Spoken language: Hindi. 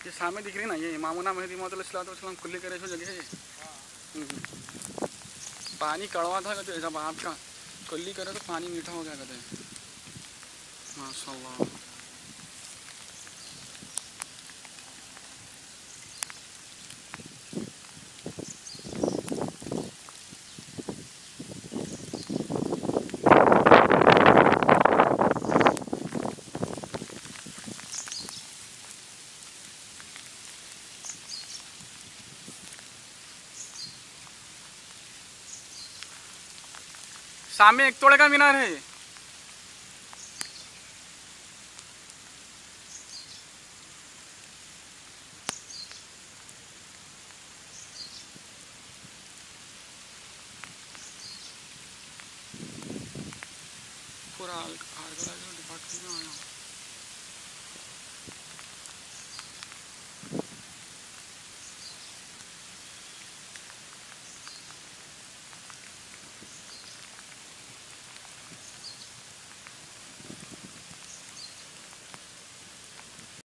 ये सामने दिख रही ना, ये इमामुना महदी मौदूद खुली करे जो जगह है ये। पानी कड़वा था कहते, जब आपका कुल्ली करे तो पानी मीठा हो गया कहते हैं। माशाल्लाह। सामने 1 तोड़े का मीनार है ये। पूरा डिपार्टमेंट में आया।